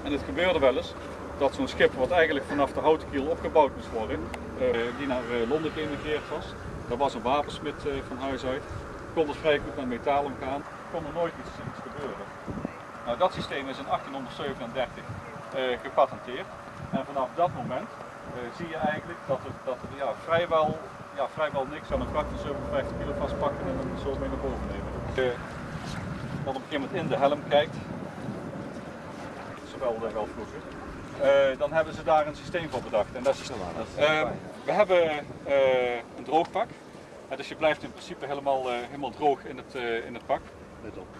En het gebeurde wel eens dat zo'n schip, wat eigenlijk vanaf de houten kiel opgebouwd moest worden, die naar Londen geëmigreerd was. Dat was een wapensmid van huis uit. Kon dus vrij goed met metaal omgaan. Kon er nooit iets gebeuren. Nou, dat systeem is in 1837 gepatenteerd. En vanaf dat moment zie je eigenlijk dat er vrijwel niks aan een vracht van 57 kilo vastpakken en dan zo mee naar boven nemen. Dan op een gegeven moment in de helm kijkt, zowel wel vroeger, dan hebben ze daar een systeem voor bedacht. En dat is, we hebben een droogpak, dus je blijft in principe helemaal droog in het pak. Let op.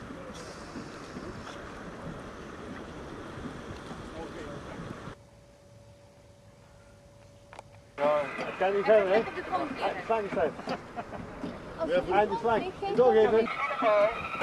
Ja, dat kan niet zijn, hè? Slang zijn. Aan de slang. Doorgeven.